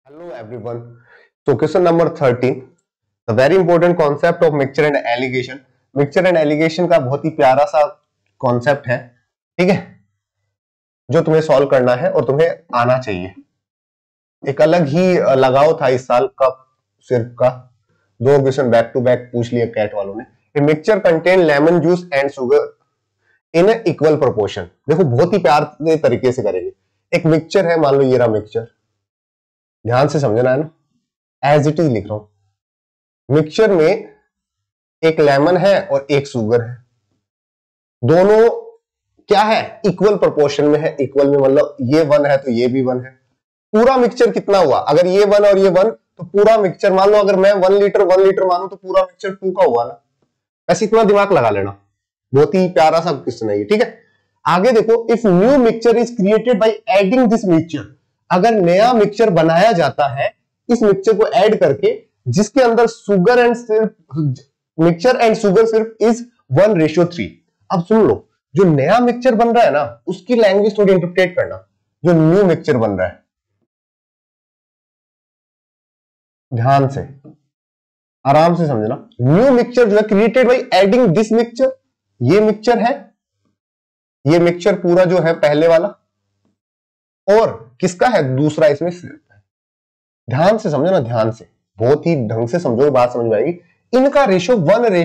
Hello everyone. So question number 13, the very important concept of mixture and alligation. Mixture and alligation का बहुत ही प्यारा सा concept है, ठीक है, जो तुम्हें सॉल्व करना है और तुम्हें आना चाहिए। एक अलग ही लगाव था इस साल का सिर्फ का, दो क्वेश्चन बैक टू बैक पूछ लिया कैट वालों ने। Mixture contain lemon juice and sugar in equal proportion. देखो बहुत ही प्यार तरीके से करेंगे। एक मिक्सचर है, मान लो ये रहा मिक्सचर, ध्यान से समझना है ना, एज इट इज लिख रहा हूं। मिक्सचर में एक लेमन है और एक शुगर है, दोनों क्या है, इक्वल प्रोपोर्शन में है। इक्वल में मतलब ये 1 है तो ये भी 1 है। पूरा मिक्सचर कितना हुआ, अगर ये 1 और ये 1 तो पूरा मिक्सचर, मान लो अगर मैं 1 लीटर मानू तो पूरा मिक्सचर 2 का हुआ ना। ऐसे इतना दिमाग लगा लेना, बहुत ही प्यारा सा क्वेश्चन है ये, ठीक है। आगे देखो, if new mixture is created by adding this mixture, अगर नया मिक्सचर बनाया जाता है इस मिक्सचर को ऐड करके, जिसके अंदर शुगर एंड सिर्फ मिक्सचर एंड शुगर सिर्फ इज 1:3। अब सुन लो, जो नया मिक्सचर बन रहा है ना उसकी लैंग्वेज थोड़ी इंटरप्रेट करना। जो न्यू मिक्सचर बन रहा है, ध्यान से आराम से समझना। न्यू मिक्सचर जो है created by adding this mixture, ये मिक्सचर है, ये मिक्सचर पूरा जो है पहले वाला, और किसका है दूसरा, इसमें सिर्फ है। ध्यान से समझो ना, ध्यान से, बहुत ही ढंग से समझो, बात समझ में आएगी। इनका रेशो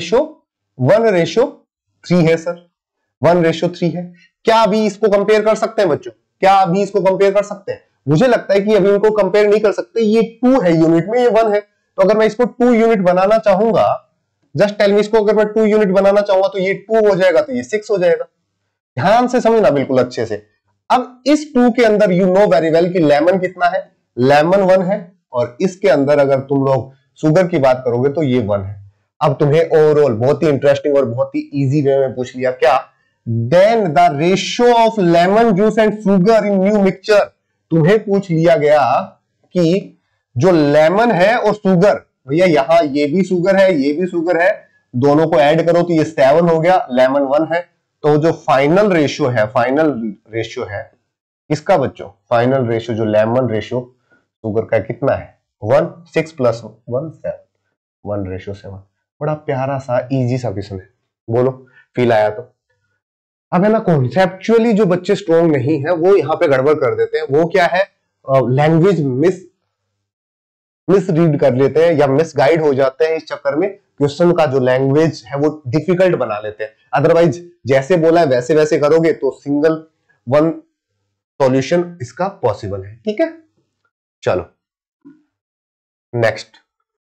1:3 है सर, 1:3 है। क्या अभी इसको कंपेयर कर सकते हैं बच्चों? क्या अभी इसको कंपेयर कर सकते हैं? मुझे लगता है कि अभी इनको कंपेयर नहीं कर सकते। ये 2 है यूनिट में, ये 1 है, तो अगर मैं इसको 2 यूनिट बनाना चाहूंगा, जस्ट टेल मी, इसको अगर मैं 2 यूनिट बनाना चाहूंगा तो ये 2 हो जाएगा तो ये 6 हो जाएगा। ध्यान से समझना बिल्कुल अच्छे से। अब इस 2 के अंदर यू नो वेरी वेल कि लेमन कितना है, लेमन 1 है, और इसके अंदर अगर तुम लोग शुगर की बात करोगे तो ये 1 है। अब तुम्हें ओवरऑल बहुत ही इंटरेस्टिंग और बहुत ही इजी वे में पूछ लिया, क्या then the ratio of lemon juice and sugar in new mixture. तुम्हें पूछ लिया गया कि जो लेमन है और शुगर, भैया यहां ये भी शुगर है, ये भी शुगर है, दोनों को ऐड करो तो ये 7 हो गया, लेमन 1 है। तो जो फाइनल रेशियो है इसका बच्चों, फाइनल रेशियो जो लेमन रेशियो शुगर का कितना है, 1, 6 + 1 7, 1:7। बड़ा प्यारा सा इजी सा क्वेश्चन है, बोलो फील आया तो? अब है ना, कॉन्सेप्चुअली जो बच्चे स्ट्रॉन्ग नहीं है वो यहां पे गड़बड़ कर देते हैं। वो क्या है, लैंग्वेज मिस रीड कर लेते हैं या मिस गाइड हो जाते हैं। इस चक्कर में क्वेश्चन का जो लैंग्वेज है वो डिफिकल्ट बना लेते हैं। अदरवाइज जैसे बोला है वैसे वैसे करोगे तो सिंगल 1 सॉल्यूशन इसका पॉसिबल है, ठीक है। चलो नेक्स्ट।